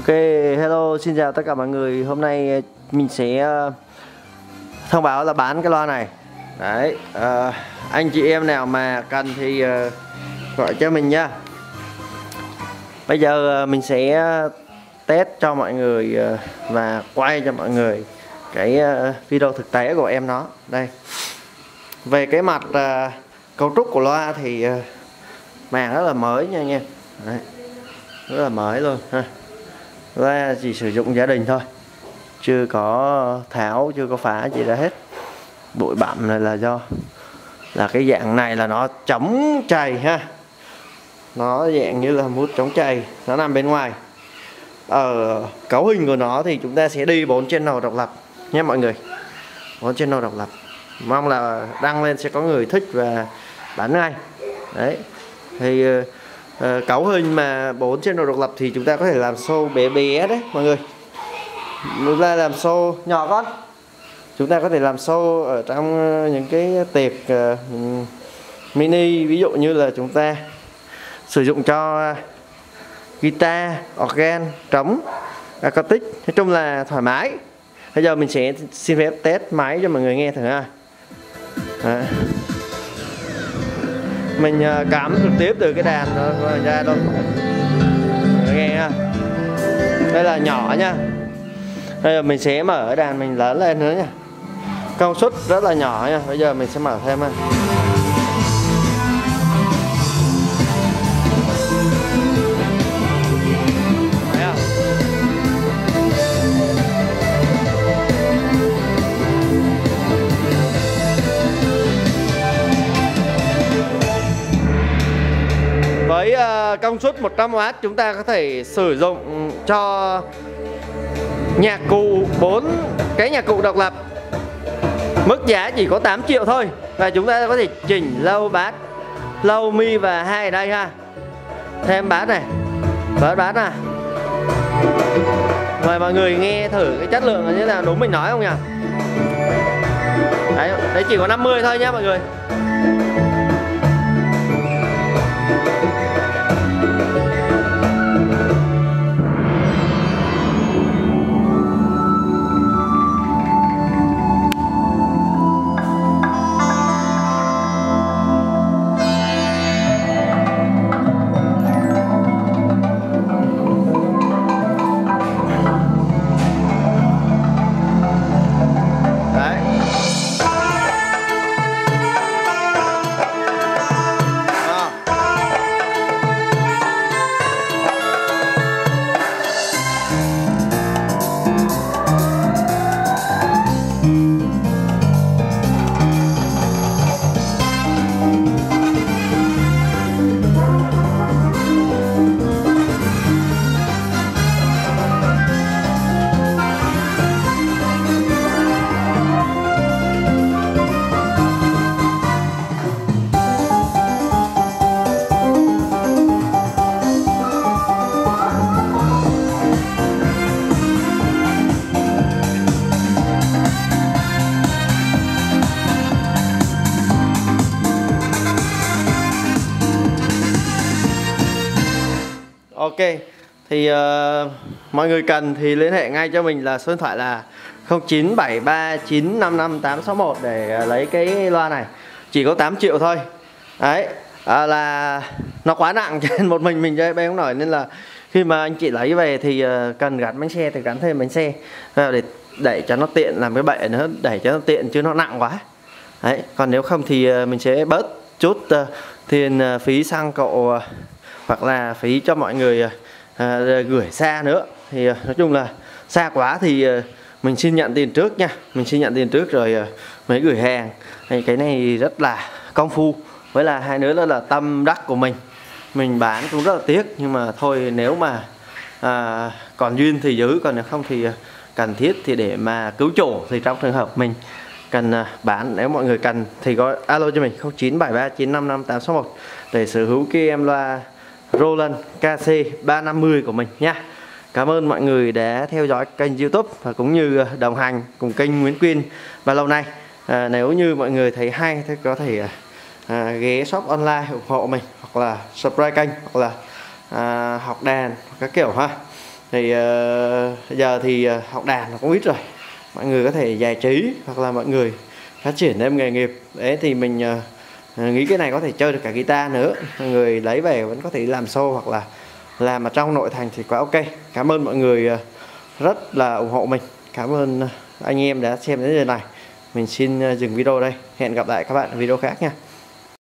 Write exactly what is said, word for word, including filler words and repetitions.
Ok, hello, xin chào tất cả mọi người. Hôm nay mình sẽ uh, thông báo là bán cái loa này. Đấy, uh, anh chị em nào mà cần thì uh, gọi cho mình nha. Bây giờ uh, mình sẽ test cho mọi người uh, và quay cho mọi người cái uh, video thực tế của em nó. Đây. Về cái mặt uh, cấu trúc của loa thì uh, màng rất là mới nha anh em. Đấy, rất là mới luôn ha. Loa chỉ sử dụng gia đình thôi, chưa có tháo, chưa có phá gì ra hết. Bụi bặm này là do là cái dạng này là nó chống chày ha, nó dạng như là mút chống chày, nó nằm bên ngoài. Ở cấu hình của nó thì chúng ta sẽ đi bốn channel độc lập nhé mọi người, bốn channel độc lập. Mong là đăng lên sẽ có người thích và bán ngay. Đấy thì uh, cấu hình mà bốn channel độc lập thì chúng ta có thể làm show bé bé đấy mọi người. Chúng ta làm show nhỏ con, chúng ta có thể làm show ở trong những cái tiệc uh, mini, ví dụ như là chúng ta sử dụng cho uh, guitar, organ, trống, acoustic, nói chung là thoải mái. Bây giờ mình sẽ xin phép test máy cho mọi người nghe thử ha. Đấy. Mình uh, cắm trực tiếp từ cái đàn ra luôn, nghe ha. Đây là nhỏ nha. Bây giờ mình sẽ mở đàn mình lớn lên nữa nha. Công suất rất là nhỏ nha. Bây giờ mình sẽ mở thêm ha. Với uh, công suất một trăm oát chúng ta có thể sử dụng cho nhạc cụ bốn cái nhạc cụ độc lập. Mức giá chỉ có tám triệu thôi. Và chúng ta có thể chỉnh low bass, low mi và hai ở đây ha. Thêm bass này, bớt bass này. Mời mọi người nghe thử cái chất lượng như thế nào, đúng mình nói không nhỉ? Đấy, đấy chỉ có năm mươi thôi nhá mọi người. Ok, thì uh, mọi người cần thì liên hệ ngay cho mình là số điện thoại là không chín bảy ba chín năm năm tám sáu một để uh, lấy cái loa này. Chỉ có tám triệu thôi. Đấy, uh, là nó quá nặng cho nên một mình mình chơi bay không nổi, nên là khi mà anh chị lấy về thì uh, cần gắn bánh xe thì gắn thêm bánh xe để để cho nó tiện, làm cái bệ nữa để cho nó tiện chứ nó nặng quá. Đấy, còn nếu không thì uh, mình sẽ bớt chút uh, tiền uh, phí xăng cộ uh, hoặc là phí cho mọi người à, gửi xa nữa. Thì à, nói chung là xa quá thì à, mình xin nhận tiền trước nha. Mình xin nhận tiền trước rồi à, mới gửi hàng. Thì cái này rất là công phu. Với là hai nữa đó là tâm đắc của mình. Mình bán cũng rất là tiếc. Nhưng mà thôi, nếu mà à, còn duyên thì giữ, còn nếu không thì à, cần thiết thì để mà cứu chủ. Thì trong trường hợp mình cần à, bán, nếu mọi người cần thì gọi alo cho mình không chín bảy ba chín năm năm tám sáu một để sở hữu cái em loa Roland ca xê ba năm mươi của mình nha. Cảm ơn mọi người đã theo dõi kênh YouTube và cũng như đồng hành cùng kênh Nguyễn Quyên và lâu nay. À, nếu như mọi người thấy hay thì có thể à, ghé shop online ủng hộ mình, hoặc là subscribe kênh, hoặc là à, học đàn các kiểu ha. Thì uh, giờ thì uh, học đàn nó cũng ít rồi, mọi người có thể giải trí hoặc là mọi người phát triển thêm nghề nghiệp. Đấy thì mình uh, nghĩ cái này có thể chơi được cả guitar nữa, mọi người lấy về vẫn có thể làm show hoặc là làm ở trong nội thành thì quá ok. Cảm ơn mọi người uh, rất là ủng hộ mình, cảm ơn uh, anh em đã xem đến giờ này. Mình xin uh, dừng video đây, hẹn gặp lại các bạn ở video khác nha.